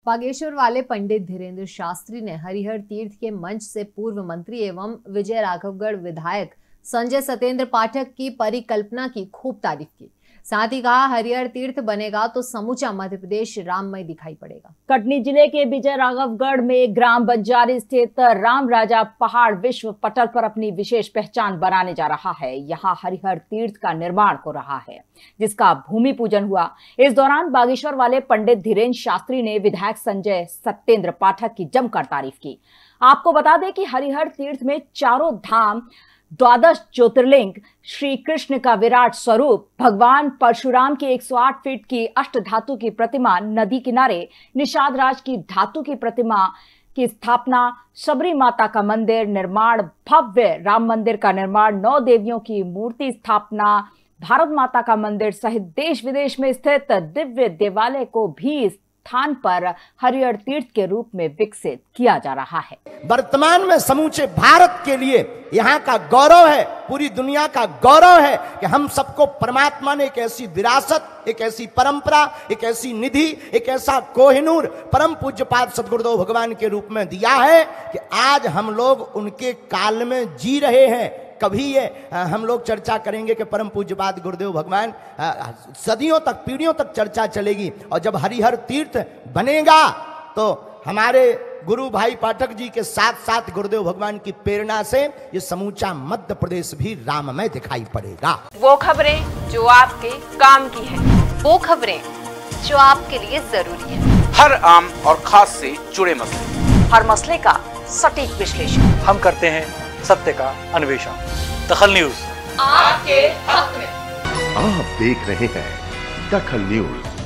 बागेश्वर वाले पंडित धीरेन्द्र शास्त्री ने हरिहर तीर्थ के मंच से पूर्व मंत्री एवं विजय राघवगढ़ विधायक संजय सतेंद्र पाठक की परिकल्पना की खूब तारीफ की। साथ ही कहा, हरिहर तीर्थ बनेगा तो समूचा मध्य प्रदेश राममय दिखाई पड़ेगा। कटनी जिले के विजय राघवगढ़ में ग्राम बंजारी स्थित राम राजा पहाड़ विश्व पटल पर अपनी विशेष पहचान बनाने जा रहा है। यहाँ हरिहर तीर्थ का निर्माण हो रहा है, जिसका भूमि पूजन हुआ। इस दौरान बागेश्वर वाले पंडित धीरेन्द्र शास्त्री ने विधायक संजय सतेंद्र पाठक की जमकर तारीफ की। आपको बता दें कि हरिहर तीर्थ में चारों धाम, 12 ज्योतिर्लिंग, श्री कृष्ण का विराट स्वरूप, भगवान परशुराम की 108 फीट की अष्ट धातु की प्रतिमा नदी किनारे, निषाद राज की धातु की प्रतिमा की स्थापना, शबरी माता का मंदिर निर्माण, भव्य राम मंदिर का निर्माण, 9 देवियों की मूर्ति स्थापना, भारत माता का मंदिर सहित देश विदेश में स्थित दिव्य देवालय को भी स्थान पर हरिहर तीर्थ के रूप में विकसित किया जा रहा है। वर्तमान में समूचे भारत के लिए यहाँ का गौरव है, पूरी दुनिया का गौरव है कि हम सबको परमात्मा ने एक ऐसी विरासत, एक ऐसी परंपरा, एक ऐसी निधि, एक ऐसा कोहिनूर परम पूज्यपाद सद्गुरुदेव भगवान के रूप में दिया है कि आज हम लोग उनके काल में जी रहे हैं। कभी ये हम लोग चर्चा करेंगे कि परम पूज्यपाद गुरुदेव भगवान, सदियों तक, पीढ़ियों तक चर्चा चलेगी। और जब हरिहर तीर्थ बनेगा तो हमारे गुरु भाई पाठक जी के साथ साथ गुरुदेव भगवान की प्रेरणा से ये समूचा मध्य प्रदेश भी राममय दिखाई पड़ेगा। वो खबरें जो आपके काम की है, वो खबरें जो आपके लिए जरूरी है, हर आम और खास से जुड़े मसले, हर मसले का सटीक विश्लेषण हम करते हैं, सत्य का अन्वेषण। दखल न्यूज आपके हक में। आप देख रहे हैं दखल न्यूज।